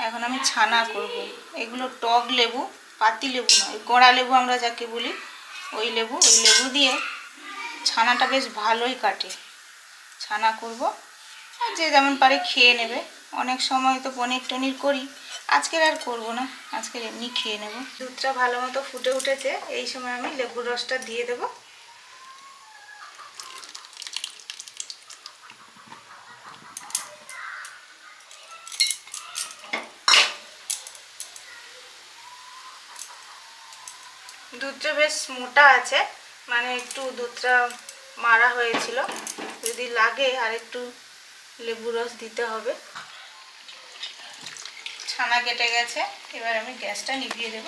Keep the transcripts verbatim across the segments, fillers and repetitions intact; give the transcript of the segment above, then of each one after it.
এখন আমি ছানা করব। এগুলো টক লেবু, পাতি লেবু নয়, গোড়া লেবু আমরা যাকে বলি, ওই লেবু। ওই লেবু দিয়ে ছানাটা বেশ ভালোই কাটে। ছানা করব, আর যে যেমন পারে খেয়ে নেবে। অনেক সময় তো পনির টনির করি, আজকের আর করব না, আজকের এমনি খেয়ে নেব। দুধটা ভালো মতো ফুটে উঠেছে, এই সময় আমি লেবুর রসটা দিয়ে দেব। দুধটা বেশ মোটা আছে, মানে একটু দুধটা মারা হয়েছিল, যদি লাগে আর একটু লেবু রস দিতে হবে। ছানা কেটে গেছে, এবার আমি গ্যাসটা নিভিয়ে দেব।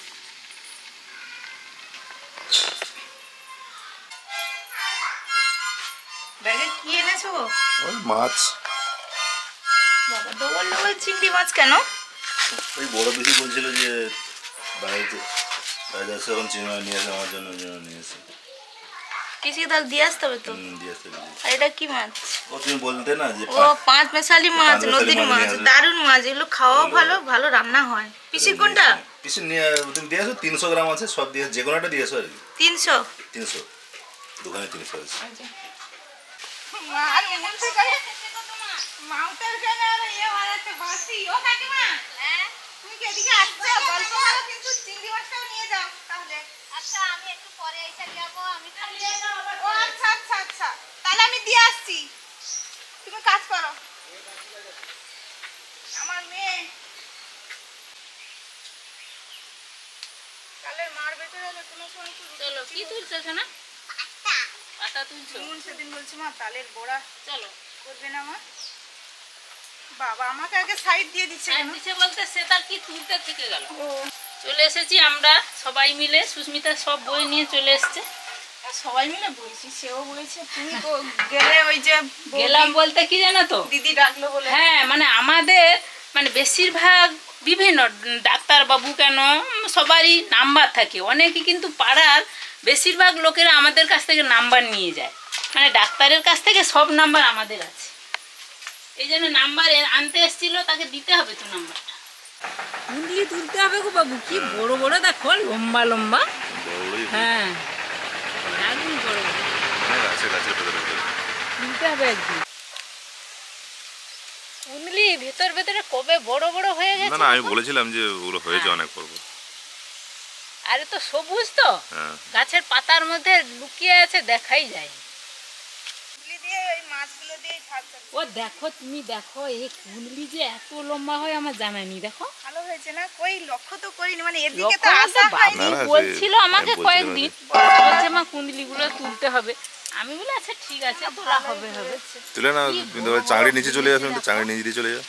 ব্যাগে কি এনেছো? ওই মাছ। বাবা, ডবল ডবল চিংড়ি মাছ কেন? ওই বড় পিসি বলছিল যে বাড়িতে বাড়িতে আসে এখন চিংড়ি মাছ নিয়ে আসে আমার জন্য, জন্য নিয়ে এসে পিসিকে তাহলে দিয়ে আসতে হবে তো। দিয়ে আসতে। আর এটা কি মাছ? ও তুমি বলতে না যে ও পাঁচ মেশালি মাছ, নদীর মাছ, দারুণ মাছ। এগুলো খাওয়াও ভালো, ভালো রান্না হয়। পিসির কোনটা? পিসি নিয়ে তুমি দিয়ে আসো, তিনশো গ্রাম আছে, সব দিয়ে যে কোনোটা দিয়ে আসো আর কি। তিনশো তিনশো দোকানে তিনশো আছে। তাহলে আমি দিয়ে আসছি, তুমি কাজ করো। আমার মেয়ে কালের মার বেঁচে গেলে কোনো সময় চলো। কি তুলছো না? পাতা তুলছো? সেদিন বলছি মা তালের বড়া চলো করবে না মা। বাবা আমাকে আগে সাইড দিয়ে দিচ্ছে কেন? দিচ্ছে বলতে সে তার কি তুলতে থেকে গেল। ও চলে এসেছি আমরা সবাই মিলে, সুস্মিতা সব বই নিয়ে চলে এসেছে। সবাই মিলে বইছি, সেও বইছে, তুমি গেলে ওই যে গেলাম বলতে কি জানো তো, দিদি ডাকলো বলে। হ্যাঁ, মানে আমাদের মানে বেশিরভাগ বিভিন্ন ডাক্তারবাবু কেন সবারই নাম্বার থাকে, অনেকে কিন্তু পাড়ার বেশিরভাগ লোকেরা আমাদের কাছ থেকে নাম্বার নিয়ে যায়, মানে ডাক্তারের কাছ থেকে সব নাম্বার আমাদের আছে। এই জন্য নাম্বার আনতে এসেছিল, তাকে দিতে হবে তো নাম্বারটা। কুন্ডলি তুলতে হবে গো বাবু, কি বড় বড় দেখো, লম্বা লম্বা। হ্যাঁ একদম বড় বড় তুলতে হবে একদিন। কুন্ডলি ভেতর ভেতরে কবে বড় বড় হয়ে গেছে। না না, আমি বলেছিলাম যে ওগুলো হয়েছে অনেক করব। আরে তো সবুজ তো, গাছের পাতার মধ্যে লুকিয়ে আছে, দেখাই যায়। ও দেখো, তুমি দেখো এই কুন্ডলি যে এত লম্বা হয় আমার জানা নেই। দেখো ভালো হয়েছে না? কই লক্ষ্য তো করিনি, মানে এদিকে তো আসা হয়নি। বলছিল আমাকে কয়েকদিন, বলছে মা কুন্ডলিগুলো তুলতে হবে। আমি বলে আচ্ছা ঠিক আছে, তোলা হবে হবে। তুলে না, কিন্তু চাংড়ি নিচে চলে যাবে, তো চাংড়ি নিচে দিয়ে চলে যাও।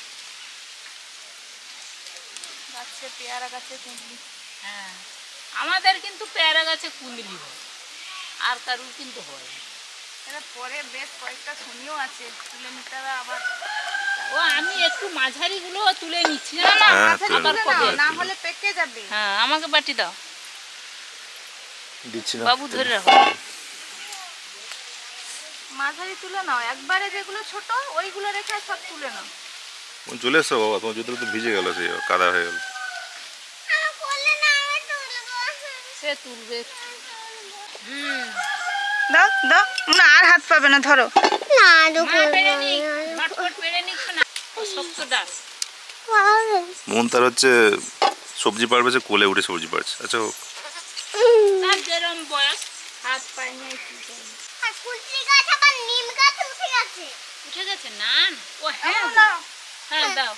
গাছে পেয়ারা গাছে কুন্ডলি। হ্যাঁ, আমাদের কিন্তু পেয়ারা গাছে কুন্ডলি হয়, আর কারুর কিন্তু হয়। এটা পরে বেশ কয়েকটা শুনিও আছে, তুলে নিতে হবে আবার। ও আমি একটু মাঝারি গুলো তুলে নিচ্ছি, না না মাঝারি তুলে নাও, না হলে পেকে যাবে। হ্যাঁ, আমাকে বাটি দাও, দিচ্ছি না বাবু ধরে রাখো। মাঝারি তুলে নাও একবারে, যেগুলো ছোট ওইগুলো রেখে সব তুলে নাও। চলে এসো বাবা, তোমার জুতো তো ভিজে গেল, সেই কাদা হয়ে গেল। সে তুলবে। হুম দাও দাও, না আর হাত পাবে না, ধরো না। মন তার হচ্ছে সবজি পাড়বে, সে কোলে উঠে সবজি পাড়ছে। আচ্ছা হোক, তার যেরকম বয়স, হাত পায় না। উঠে গেছে না? ও হ্যাঁ হ্যাঁ দাও।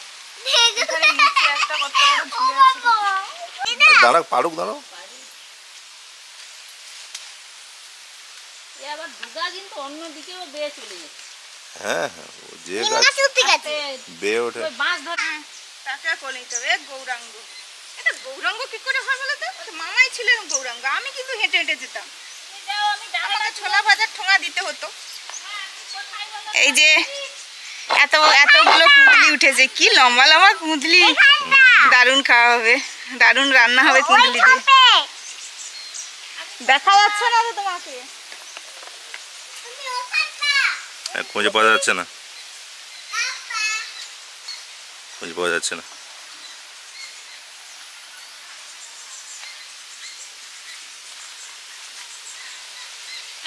দাঁড়া পাড়ুক, দাঁড়াও। আবার দুগা কিন্তু অন্য দিকেও বেয়ে চলে যাচ্ছে। হ্যাঁ হ্যাঁ, যে গাছ বেয়ে ওঠে। বাঁশ ধরে টাকা করে নিতে হবে। গৌরাঙ্গ, এটা গৌরাঙ্গ কি করে হয় বলো তো? মামাই ছিলেন গৌরাঙ্গ, আমি কিন্তু হেঁটে হেঁটে যেতাম। আমাকে ছোলা ভাজার ঠোঙা দিতে হতো। এই যে এত এতগুলো কুঁদলি উঠেছে, কি লম্বা লম্বা কুঁদলি, দারুণ খাওয়া হবে, দারুণ রান্না হবে কুঁদলি দিয়ে। দেখা যাচ্ছে না তো তোমাকে, খুঁজে পাওয়া যাচ্ছে না, খুঁজে পাওয়া যাচ্ছে না।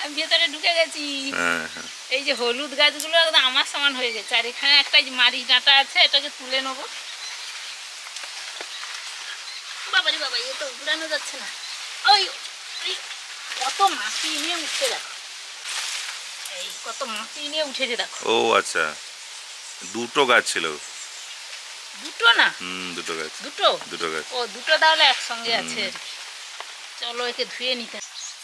আমি ভেতরে ঢুকে গেছি। হ্যাঁ হ্যাঁ এই যে হলুদ গাছগুলো একদম আমার সমান হয়ে গেছে, আর এখানে একটা যে মারিচ ডাঁটা আছে, এটাকে তুলে নেবো। বাবারি বাবা, এ তো উড়ানো যাচ্ছে না। ওই ওই কত মাটি নিয়ে উঠতে দেখো, এই কত মাটি নিয়ে উঠেছে দেখো। ও আচ্ছা, দুটো গাছ ছিল। দুটো না, হুম দুটো গাছ, দুটো দুটো গাছ। ও দুটো তাহলে একসঙ্গে আছে আর কি। চলো একে ধুয়ে নিতে।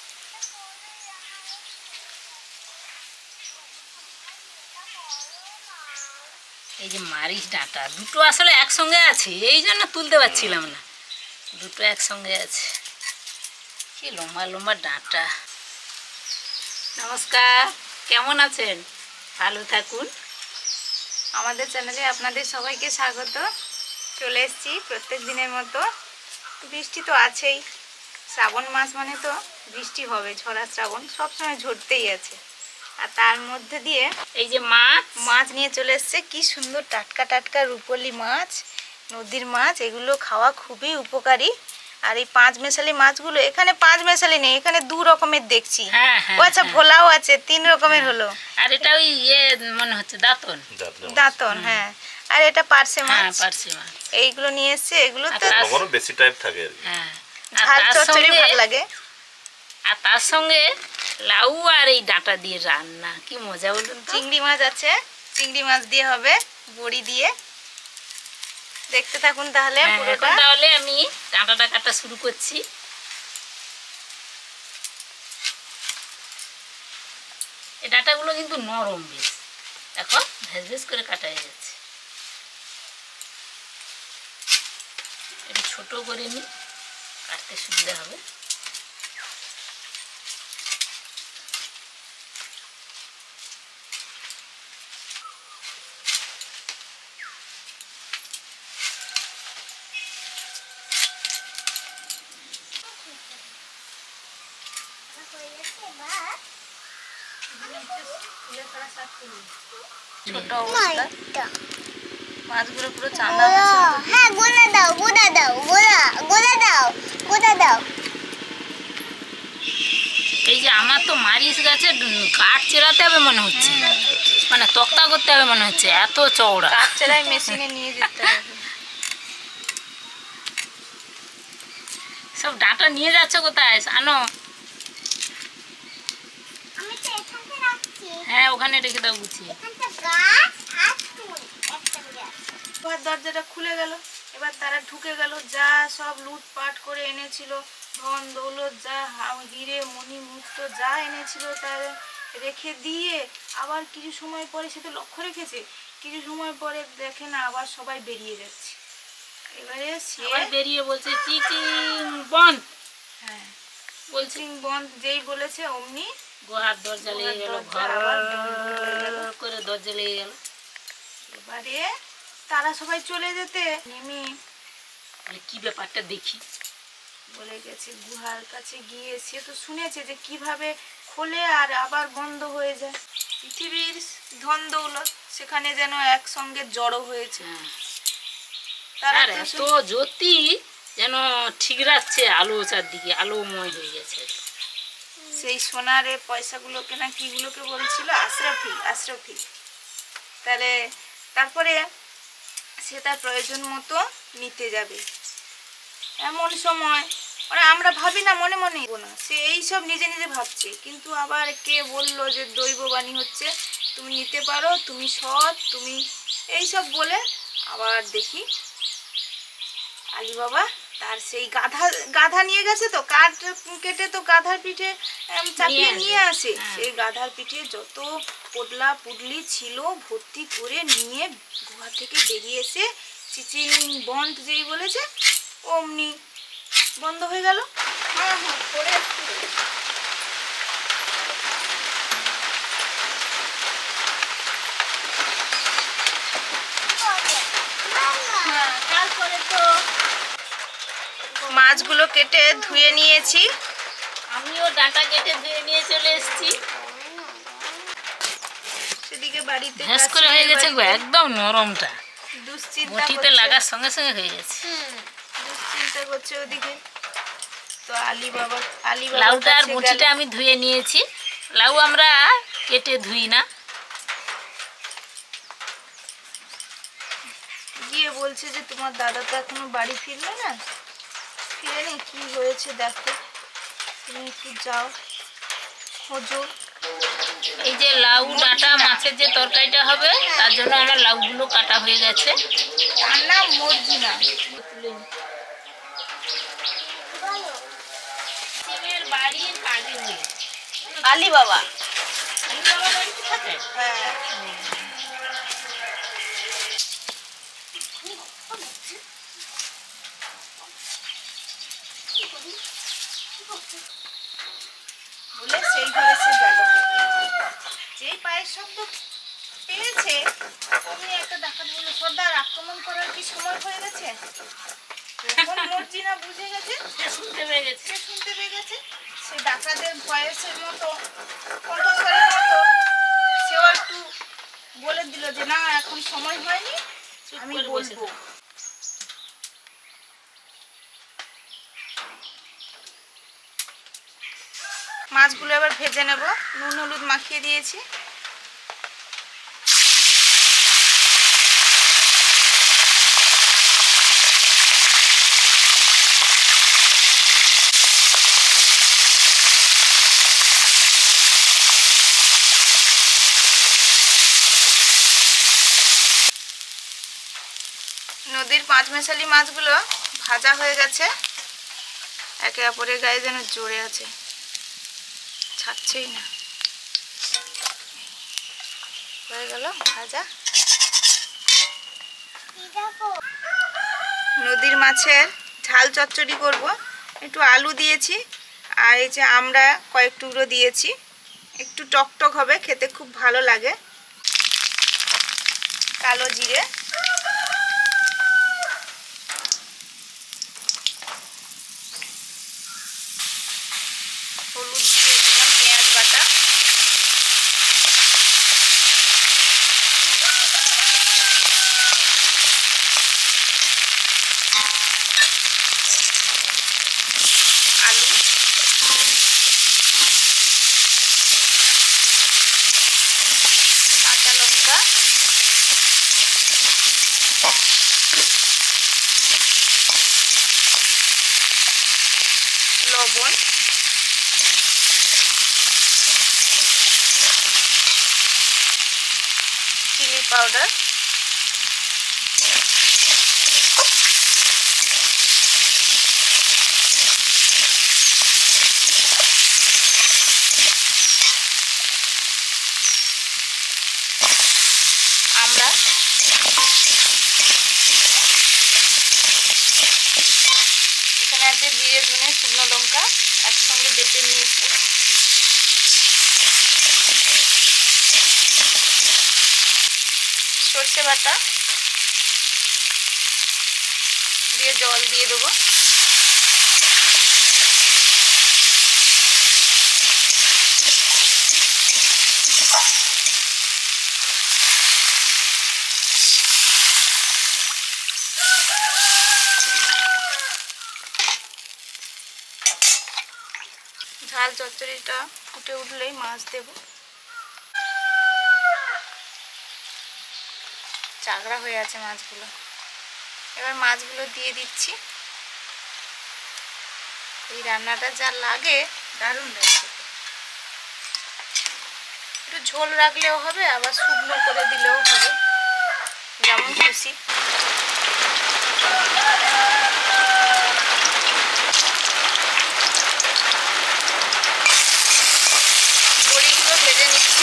এই যে মারিচ ডাঁটা দুটো আসলে একসঙ্গে আছে, এই জন্য তুলতে পারছিলাম না। দুটো একসঙ্গে আছে, কি লম্বা লম্বা ডাঁটা। নমস্কার, কেমন আছেন? ভালো থাকুন। আমাদের চ্যানেলে আপনাদের সবাইকে স্বাগত। চলে এসেছি প্রত্যেক দিনের মতো। বৃষ্টি তো আছেই, শ্রাবণ মাস মানে তো বৃষ্টি হবে, ঝরা শ্রাবণ সবসময় ঝরতেই আছে। আর তার মধ্যে দিয়ে এই যে মাছ মাছ নিয়ে চলে এসছে, কি সুন্দর টাটকা টাটকা রূপলি মাছ, নদীর মাছ। এগুলো খাওয়া খুবই উপকারী। আর এই পাঁচ মেশালি মাছগুলো, এখানে পাঁচ মেশালি নেই, এখানে দু রকমের দেখছি। ও আচ্ছা, ভোলাও আছে, তিন রকমের হলো। আর এটা ওই ইয়ে মনে হচ্ছে দাঁতন, দাঁতন হ্যাঁ। আর এটা পার্শে মাছ, পার্শে মাছ। এইগুলো নিয়ে এসছে, এগুলো তো বেশি টাইপ থাকে আর কি। হ্যাঁ, ঝাল চচ্চড়ি ভালো লাগে। আর তার সঙ্গে লাউ আর এই ডাঁটা দিয়ে রান্না, কি মজা বলুন। চিংড়ি মাছ আছে, চিংড়ি মাছ দিয়ে হবে বড়ি দিয়ে। দেখতে থাকুন তাহলে পুরোটা। তাহলে আমি ডাঁটাটা কাটা শুরু করছি। এই ডাঁটাগুলো কিন্তু নরম বেশ, দেখো ভেজ ভেজ করে কাটা হয়ে যাচ্ছে। একটু ছোট করে নি, কাটতে সুবিধা হবে। ছোট অবস্থা মাছগুলো পুরো চান্দা মাছ। হ্যাঁ, গোলা দাও, গোলা দাও, গোলা গোলা দাও, গোলা দাও। এই যে আমার তো মারিচ গাছে কাঠ চেরাতে হবে মনে হচ্ছে, মানে তক্তা করতে হবে মনে হচ্ছে, এত চওড়া। কাঠ চেরাই মেশিনে নিয়ে যেতে হবে। সব ডাঁটা নিয়ে যাচ্ছে কোথায়? আনো। আমি তো এখানে রাখছি। হ্যাঁ, ওখানে রেখে দাও গুছিয়ে। এখানটা গাছ আর ফুল একটা গাছ। এবার দরজাটা খুলে গেল, এবার তারা ঢুকে গেল। যা সব লুটপাট করে এনেছিল, ধন দৌলত যা হিরে মণি মুক্ত যা এনেছিল তার রেখে দিয়ে আবার কিছু সময় পরে, সে তো লক্ষ্য রেখেছে, কিছু সময় পরে দেখে না আবার সবাই বেরিয়ে যাচ্ছে। এবারে সে বেরিয়ে বলছে চিচিং বন্ধ। হ্যাঁ, বলছি বন্ধ যেই বলেছে অমনি গোহার দরজা লেগে গেল, ঘর করে দরজা লেগে গেল। এবারে তারা সবাই চলে যেতে নেমে কি ব্যাপারটা দেখি বলে গেছে গুহার কাছে গিয়ে। সে তো শুনেছে যে কিভাবে খোলে আর আবার বন্ধ হয়ে যায়। পৃথিবীর ধন দৌলত সেখানে যেন একসঙ্গে জড়ো হয়েছে। তারা এত জ্যোতি যেন ঠিক রাখছে, আলো চারদিকে আলোময় হয়ে গেছে। সেই সোনারে পয়সাগুলোকে না কিগুলোকে বলছিল আশরাফি, আশরাফি। তাহলে তারপরে সে তার প্রয়োজন মতো নিতে যাবে। এমন সময় মানে আমরা ভাবি না মনে মনে না, সে এইসব নিজে নিজে ভাবছে, কিন্তু আবার কে বললো যে দৈববাণী হচ্ছে তুমি নিতে পারো, তুমি সৎ, তুমি এইসব বলে আবার দেখি আলী বাবা তার সেই গাধা গাধা নিয়ে গেছে, তো কাঠ কেটে তো গাধার পিঠে চাপিয়ে নিয়ে আসে। সেই গাধার পিঠে যত পোটলা পুটলি ছিল ভর্তি করে নিয়ে গুহা থেকে বেরিয়ে এসে চিচিং বন্ধ যেই বলেছে অমনি বন্ধ হয়ে গেল। হ্যাঁ হ্যাঁ করে তারপরে তো মাছগুলো কেটে ধুয়ে নিয়েছি, আমিও ডাঁটা কেটে ধুয়ে নিয়ে চলে এসেছি। সেদিকে বাড়িতে ঘাস করে হয়ে গেছে গো, একদম নরমটা দুশ্চিন্তা লাগার সঙ্গে সঙ্গে হয়ে গেছে। দুশ্চিন্তা করছে ওদিকে। তো আলী বাবা আলী বাবা লাউটা আর মুঠিটা আমি ধুয়ে নিয়েছি, লাউ আমরা কেটে ধুই না, গিয়ে বলছে যে তোমার দাদা তো এখনো বাড়ি ফিরলো না, ফিরেনি, কি হয়েছে দেখো, তুমি একটু যাও খোঁজো। এই যে লাউ ডাঁটা মাছের যে তরকারিটা হবে তার জন্য আমার লাউগুলো কাটা হয়ে গেছে। তার নাম মর্জিনা। বাড়ির কাজে আলী বাবা, আলী বাবা বাড়িতে থাকে। হ্যাঁ বলে সেই ঘরে সে গেল, যেই পায়ের শব্দ পেয়েছে অমনি একটা ডাকাত বলল, সর্দার আক্রমণ করার কি সময় হয়ে গেছে? তখন মর্জিনা বুঝে গেছে, শুনতে পেয়ে গেছে, শুনতে পেয়ে গেছে সে ডাকাতের ভয়েসের মতো, কণ্ঠস্বরের মতো সেও একটু বলে দিল যে না এখন সময় হয়নি, আমি বলবো। মাছগুলো এবার ভেজে নেব, নুন হলুদ মাখিয়ে দিয়েছি। নদীর পাঁচ মেশালি মাছগুলো ভাজা হয়ে গেছে, একে অপরের গায়ে যেন জড়ে আছে, ছাড়ছেই না। হয়ে গেল ভাজা। নদীর মাছের ঝাল চচ্চড়ি করব, একটু আলু দিয়েছি আর এই যে আমরা কয়েক টুকরো দিয়েছি, একটু টকটক হবে, খেতে খুব ভালো লাগে। কালো জিরে, হলুদ দিয়ে দিলাম, পেঁয়াজ বাটা, আলু, কাঁচা লঙ্কা, লবণ, চিলি পাউডার, আমরা এখানে আছে জিরে ধনে শুকনো লঙ্কা একসঙ্গে বেটে নিয়েছি, সর্ষে বাটা দিয়ে জল দিয়ে দেবো, ঝাল চচ্চড়িটা ফুটে উঠলেই মাছ দেব। চাগড়া হয়ে আছে মাছগুলো, এবার মাছগুলো দিয়ে দিচ্ছি। এই রান্নাটা যা লাগে দারুণ লাগছে, একটু ঝোল রাখলেও হবে আবার শুকনো করে দিলেও হবে, যেমন খুশি। বড়িগুলো ভেজে নিচ্ছি,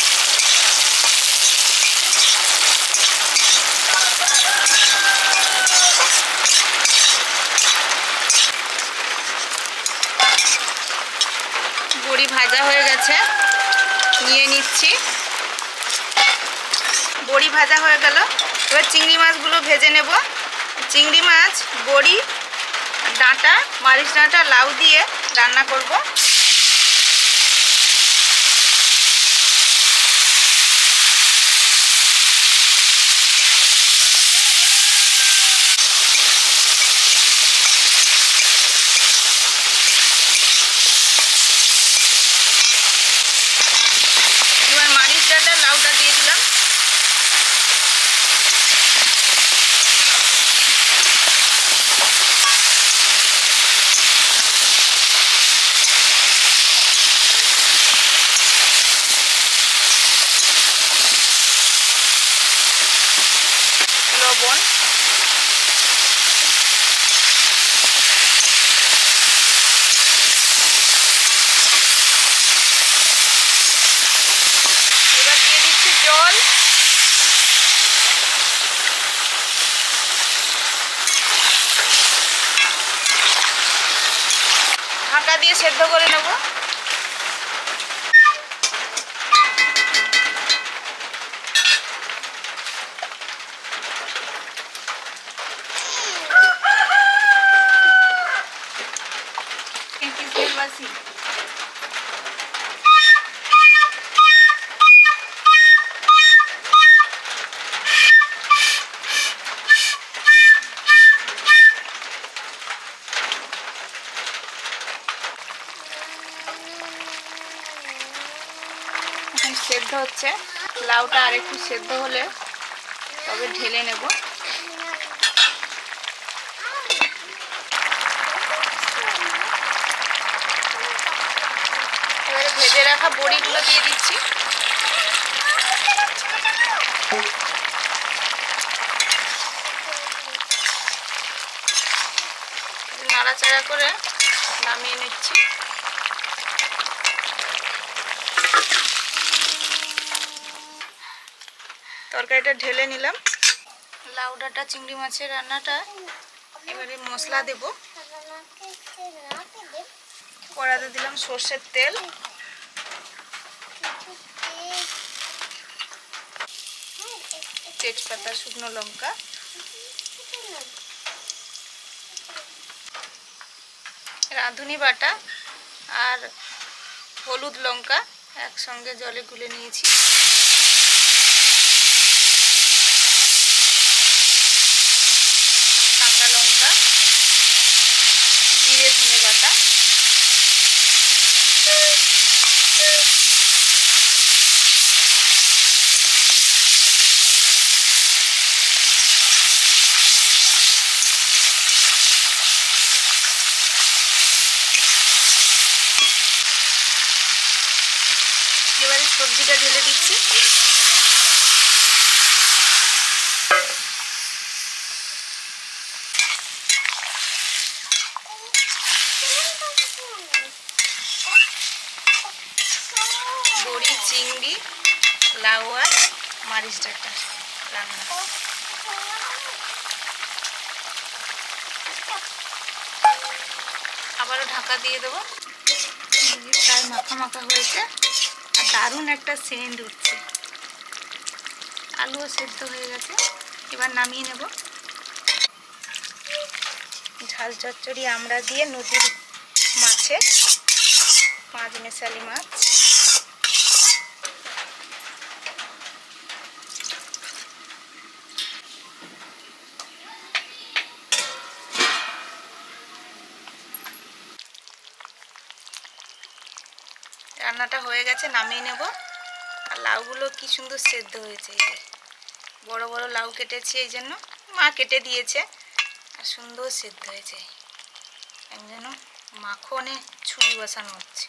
বড়ি ভাজা হয়ে গেছে, নিয়ে নিচ্ছি। বড়ি ভাজা হয়ে গেল, এবার চিংড়ি মাছগুলো ভেজে নেব। চিংড়ি মাছ, বড়ি, ডাঁটা, মারিচ ডাঁটা, লাউ দিয়ে রান্না করব। ঢাকা দিয়ে সেদ্ধ করে নেব। সেদ্ধ হচ্ছে, লাউটা আর একটু সেদ্ধ হলে তবে ঢেলে নেব। এবারে ভেজে রাখা বড়িগুলো দিয়ে দিচ্ছি। নাড়াচাড়া করে নামিয়ে নিচ্ছি। তরকারিটা ঢেলে নিলাম। লাউ ডাঁটা চিংড়ি মাছের রান্নাটা এবারে মশলা দেব। কড়াতে দিলাম সর্ষের তেল, তেজপাতা, শুকনো লঙ্কা, রাঁধুনি বাটা আর হলুদ লঙ্কা একসঙ্গে জলে গুলে নিয়েছি। কাঁচা লঙ্কা, জিরে ধনে বাটা, এবারে সবজিটা ঢেলে দিচ্ছি। বড়ি, চিংড়ি, লাউ আর মারিচ ডাঁটা রান্না। আবারও ঢাকা দিয়ে দেবো। প্রায় মাখা মাখা হয়েছে আর দারুণ একটা সেন্ট উঠছে। আলুও সেদ্ধ হয়ে গেছে, এবার নামিয়ে নেব। ঝাল চচ্চড়ি আমরা দিয়ে নদীর মাছের, পাঁচ মেশালি মাছ। রান্নাটা হয়ে গেছে, নামিয়ে নেব। আর লাউগুলো কি সুন্দর সেদ্ধ হয়েছে। এই যে বড় বড় লাউ কেটেছি, এই জন্য মা কেটে দিয়েছে, আর সুন্দর সেদ্ধ হয়েছে। এই যেন মাখনে ছুরি বসানো হচ্ছে।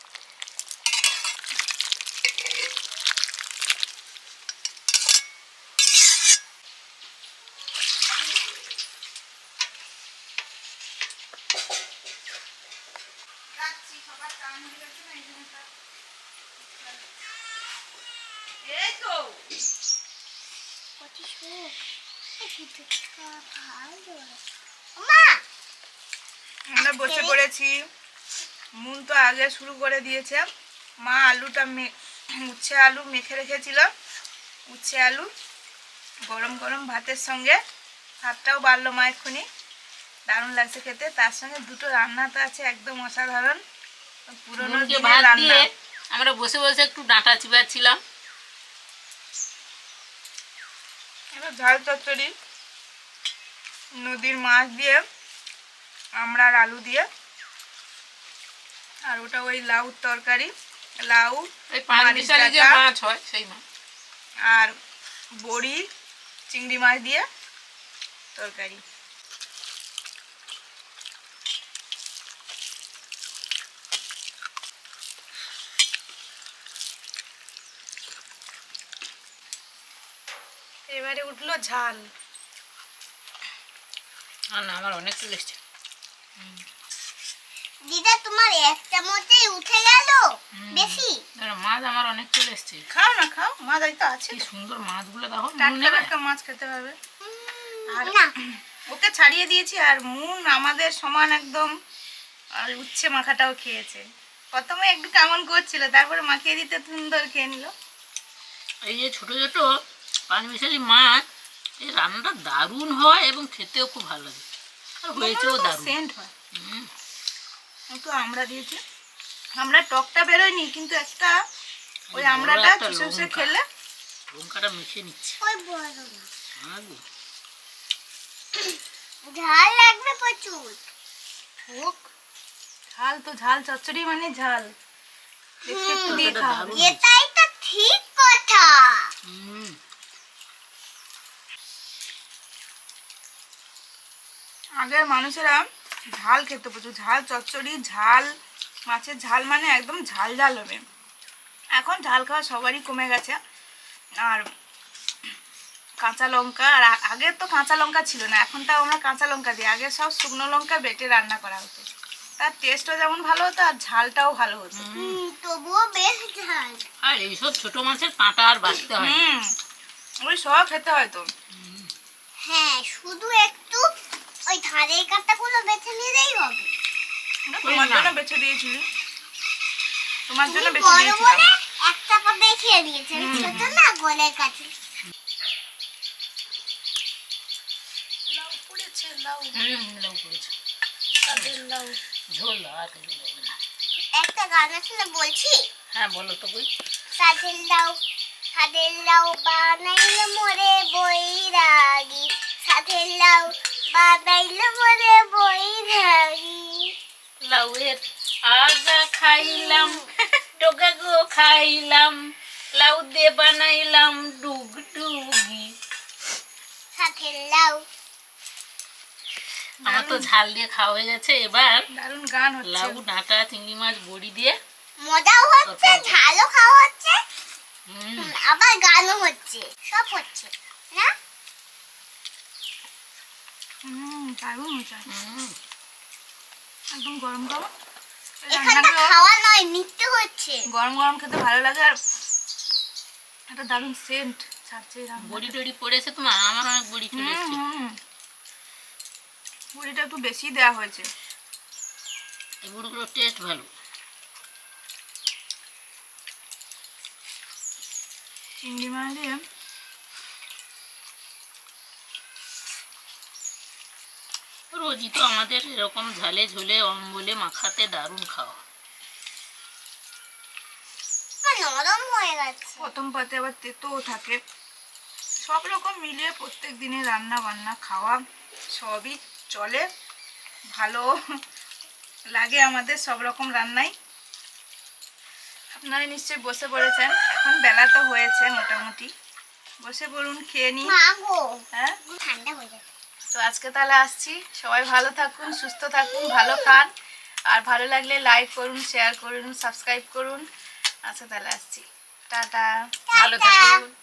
আমরা বসে পড়েছি। মুন তো আগে শুরু করে দিয়েছে। মা আলুটা উচ্ছে আলু মেখে রেখেছিল। উচ্ছে আলু গরম গরম ভাতের সঙ্গে, ভাতটাও বাড়লো মা এক্ষুনি, দারুণ লাগছে খেতে। তার সঙ্গে দুটো রান্না তো আছে একদম অসাধারণ, পুরনো দিনের রান্না। আমরা বসে বসে একটু ডাঁটা চিবাচ্ছিলাম। এবার ঝাল চচ্চড়ি নদীর মাছ দিয়ে, আমরা আর আলু দিয়ে, আর ওটা ওই লাউ তরকারি, লাউ ওই পাঁচ মিশালি যে মাছ হয় সেই মাছ, আর বড়ি চিংড়ি মাছ দিয়ে তরকারি। এবারে উঠলো ঝাল। আর না, আমার অনেক চলে এসছে। দিদা তোমার এক চামচেই উঠে গেল বেশি। মাছ আমার অনেক চলে এসছে। খাও না, খাও, মাছ তো আছে। কি সুন্দর মাছগুলো দেখো। টাটকা টাটকা মাছ খেতে হবে। আর না ওকে ছাড়িয়ে দিয়েছি। আর মুন আমাদের সমান একদম আর উচ্ছে মাখাটাও খেয়েছে। প্রথমে একটু কেমন করছিল, তারপরে মাখিয়ে দিতে সুন্দর খেয়ে নিল। এই যে ছোট ছোট পাঁচমিশালি মাছ, এই রান্নাটা দারুণ হয় এবং খেতেও খুব ভালো লাগে, আর হয়েছেও দারুণ। সেন্ট হয়। হুম, একটু আমরা দিয়েছি, আমরা টকটা বেরোয়নি, কিন্তু একটা ওই বড় আমড়াটা একটা চুষে চুষে লঙ্কা। খেলে লঙ্কাটা মিশিয়ে নিচ্ছে। ওই বড় না। হ্যাঁ গো। ঝাল লাগবে প্রচুর। হোক। ঝাল তো ঝাল, চচ্চড়ি মানে ঝাল। একটু একটু দিয়ে তরকারিটা খাও। দারুণ। এটাই তো ঠিক কথা। হুম, আগের মানুষেরা ঝাল খেত প্রচুর, ঝাল চচ্চড়ি, ঝাল মাছের ঝাল মানে একদম ঝাল ঝাল হবে। এখন ঝাল খাওয়া সবারই কমে গেছে। আর কাঁচা লঙ্কা, আর আ- আগে তো কাঁচা লঙ্কা ছিল না, এখন তাও আমরা কাঁচা লঙ্কা দিই। আগে সব শুকনো লঙ্কা বেটে রান্না করা হতো, তার টেস্টও যেমন ভালো হতো আর ঝালটাও ভালো হতো। হুম, তবুও বেশ ঝাল। আর এইসব ছোট মাছের কাঁটা আর বাঁচতে হয় না। হুম, ওই সব খেতে হয়তো। হ্যাঁ, শুধু একটু ওই ধারের কাঁটাগুলো বেছে নিলেই হবে। তোমার না। জন্য বেছে দিয়েছিলি, তোমার জন্য তুমি বেছে বড় দিয়েছিলাম। বলে একটা পাবে খেয়ে দিয়েছে, আমি ছোট না গলের কাছে। লাউ পড়েছে, লাউ, হুম, লাউ করেছে। কাদের লাউ। ঝোল আর কিছু লাগবে না। একটা গান আসলে বলছি, হ্যাঁ বলো তো কই। কাদের লাউ কাদের লাউ বানাইল মোরে বৈরাগী, কাদের লাউ বানাইল মোরে বৈরাগী। লাউয়ের আগা খাইলাম, ডগা গো খাইলাম, লাউ দিয়ে বানাইলাম ডুগডুগি। কাদের লাউ আমার তো ঝাল দিয়ে খাওয়া হয়ে গেছে, এবার দারুণ গান হচ্ছে। লাউ ডাঁটা চিংড়ি মাছ বড়ি দিয়ে। মজাও হচ্ছে, ঝালও খাওয়া হচ্ছে, হুম, হুম, আবার গানও হচ্ছে, সব হচ্ছে না। হুম, দারুণ হচ্ছে, হুম, একদম গরম গরম। এই এখানটা রান্নাগুলো খাওয়া নয়, নিতে হচ্ছে। গরম গরম খেতে ভালো লাগে, আর একটা দারুণ সেন্ট ছাড়ছে এই রান্না। বড়ি টড়ি পড়েছে তোমার? আমার অনেক বড়ি চলে এসছে। বড়িটা একটু বেশি দেওয়া হয়েছে। এই বড়িগুলোর টেস্ট ভালো। চিংড়ি মাছ দিয়ে রোজই তো আমাদের এরকম ঝালে ঝোলে অম্বলে মাখাতে দারুণ খাওয়া। নরম হয়ে গেছে। প্রথম পাতে আবার তেতোও থাকে, সব রকম মিলিয়ে প্রত্যেক দিনে রান্না বান্না খাওয়া সবই চলে, ভালো লাগে আমাদের সব রকম রান্নাই। আপনারা নিশ্চয়ই বসে পড়েছেন, এখন বেলা তো হয়েছে মোটামুটি, বসে পড়ুন, খেয়ে নিই। মা গো, হ্যাঁ, ঠান্ডা হয়ে যাবে। তো আজকে তাহলে আসছি, সবাই ভালো থাকুন, সুস্থ থাকুন, ভালো খান, আর ভালো লাগলে লাইক করুন, শেয়ার করুন, সাবস্ক্রাইব করুন। আচ্ছা তাহলে আসছি, টাটা, ভালো থাকুন।